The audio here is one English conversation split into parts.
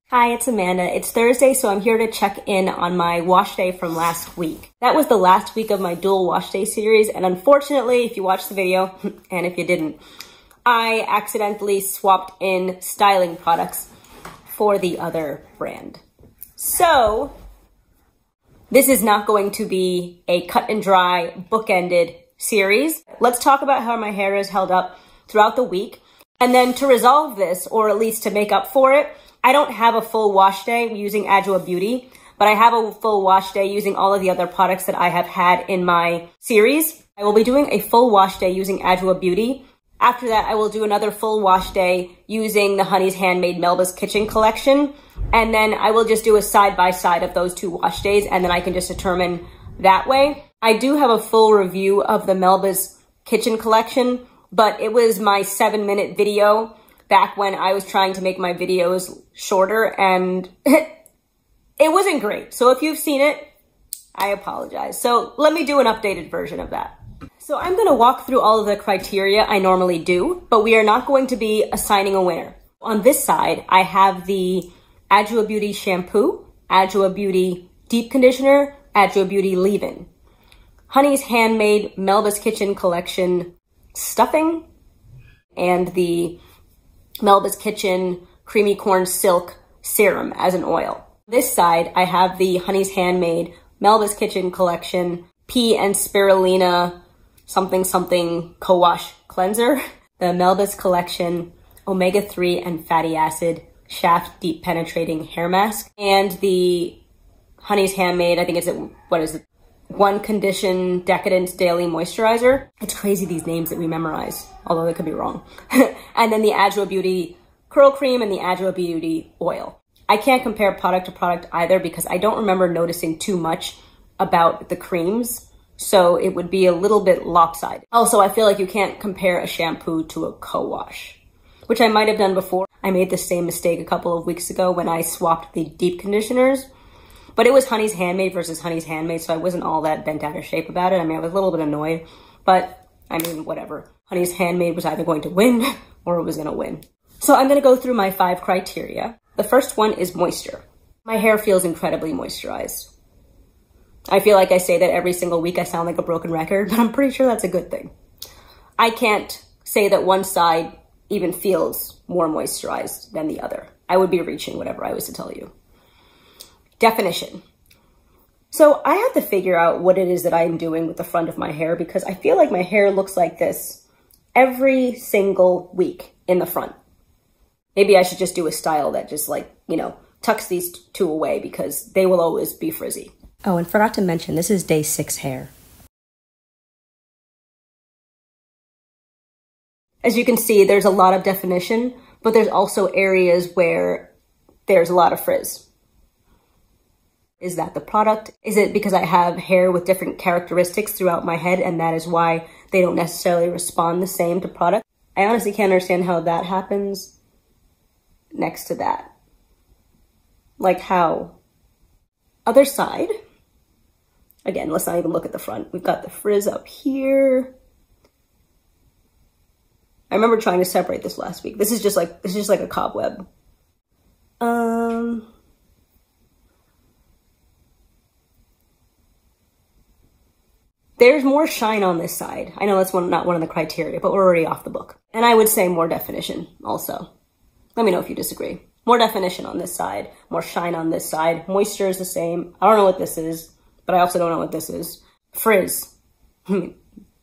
Hi, it's Amanda. It's Thursday, so I'm here to check in on my wash day from last week. That was the last week of my dual wash day series, and unfortunately, if you watched the video, and if you didn't, I accidentally swapped in styling products for the other brand. So, this is not going to be a cut and dry, bookended series. Let's talk about how my hair is held up throughout the week. And then to resolve this, or at least to make up for it, I don't have a full wash day using Adwoa Beauty, but I have a full wash day using all of the other products that I have had in my series. I will be doing a full wash day using Adwoa Beauty. After that, I will do another full wash day using the Honey's Handmade Melba's Kitchen collection. And then I will just do a side-by-side of those two wash days, and then I can just determine that way. I do have a full review of the Melba's Kitchen collection, but it was my 7-minute video back when I was trying to make my videos shorter, and it wasn't great. So if you've seen it, I apologize. So let me do an updated version of that. So I'm going to walk through all of the criteria I normally do, but we are not going to be assigning a winner. On this side, I have the Adwoa Beauty Shampoo, Adwoa Beauty Deep Conditioner, Adwoa Beauty Leave-In, Honey's Handmade Melba's Kitchen collection stuffing, and the Melba's Kitchen Creamy Corn Silk Serum as an oil. This side, I have the Honey's Handmade Melba's Kitchen collection Pea and Spirulina something something co-wash cleanser, the Melba's collection Omega-3 and Fatty Acid Shaft Deep Penetrating Hair Mask, and the Honey's Handmade, I think it's, what is it? One Condition Decadence Daily Moisturizer. It's crazy these names that we memorize, although they could be wrong. And then the Adwoa Beauty Curl Cream and the Adwoa Beauty Oil. I can't compare product to product either because I don't remember noticing too much about the creams, so it would be a little bit lopsided. Also, I feel like you can't compare a shampoo to a co-wash, which I might have done before. I made the same mistake a couple of weeks ago when I swapped the deep conditioners. But it was Honey's Handmade versus Honey's Handmade, so I wasn't all that bent out of shape about it. I mean, I was a little bit annoyed, but I mean, whatever. Honey's Handmade was either going to win or it was going to win. So I'm going to go through my 5 criteria. The first one is moisture. My hair feels incredibly moisturized. I feel like I say that every single week. I sound like a broken record, but I'm pretty sure that's a good thing. I can't say that one side even feels more moisturized than the other. I would be reaching whatever I was to tell you. Definition. So I have to figure out what it is that I'm doing with the front of my hair because I feel like my hair looks like this every single week in the front. Maybe I should just do a style that just like, you know, tucks these two away because they will always be frizzy. Oh, and forgot to mention, this is day 6 hair. As you can see, there's a lot of definition, but there's also areas where there's a lot of frizz. Is that the product? Is it because I have hair with different characteristics throughout my head and that is why they don't necessarily respond the same to product? I honestly can't understand how that happens next to that. Like how? Other side. Again, let's not even look at the front. We've got the frizz up here. I remember trying to separate this last week. This is just like a cobweb. There's more shine on this side. I know that's not one of the criteria, but we're already off the book. And I would say more definition also. Let me know if you disagree. More definition on this side, more shine on this side. Moisture is the same. I don't know what this is, but I also don't know what this is. Frizz. There's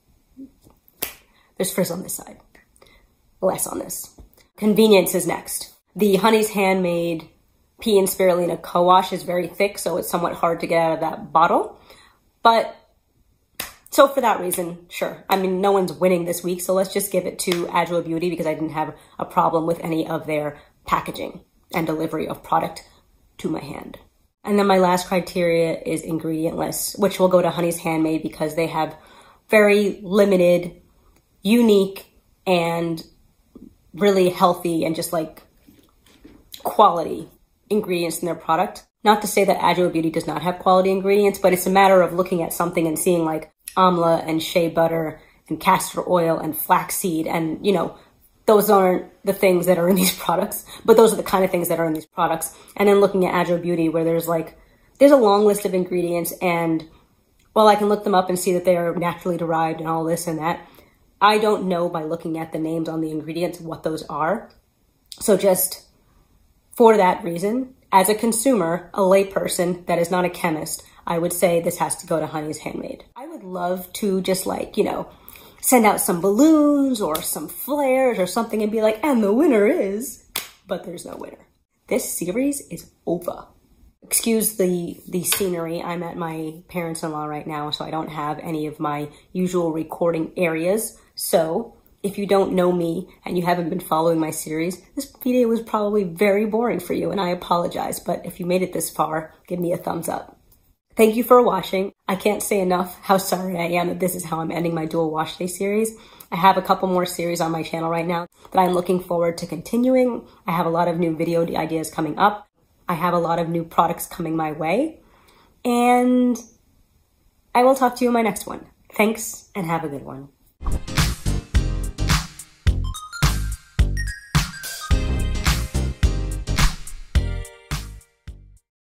frizz on this side. Less on this. Convenience is next. The Honey's Handmade Pea and Spirulina Co-Wash is very thick, so it's somewhat hard to get out of that bottle. But so for that reason, sure. I mean, no one's winning this week, so let's just give it to Adwoa Beauty because I didn't have a problem with any of their packaging and delivery of product to my hand. And then my last criteria is ingredient list, which will go to Honey's Handmade because they have very limited, unique, and really healthy and just like quality ingredients in their product. Not to say that Adwoa Beauty does not have quality ingredients, but it's a matter of looking at something and seeing like amla and shea butter and castor oil and flaxseed and, you know, those aren't the things that are in these products, but those are the kind of things that are in these products. And then looking at Agile Beauty, where there's a long list of ingredients, and while I can look them up and see that they are naturally derived and all this and that, I don't know by looking at the names on the ingredients what those are. So just for that reason, as a consumer, a layperson that is not a chemist, I would say this has to go to Honey's Handmade. I would love to just send out some balloons or some flares or something and be like, and the winner is, but there's no winner. This series is over. Excuse the scenery. I'm at my parents-in-law right now, so I don't have any of my usual recording areas. So if you don't know me and you haven't been following my series, this video was probably very boring for you, and I apologize. But if you made it this far, give me a thumbs up. Thank you for watching. I can't say enough how sorry I am that this is how I'm ending my dual wash day series. I have a couple more series on my channel right now that I'm looking forward to continuing. I have a lot of new video ideas coming up. I have a lot of new products coming my way. And I will talk to you in my next one. Thanks, and have a good one.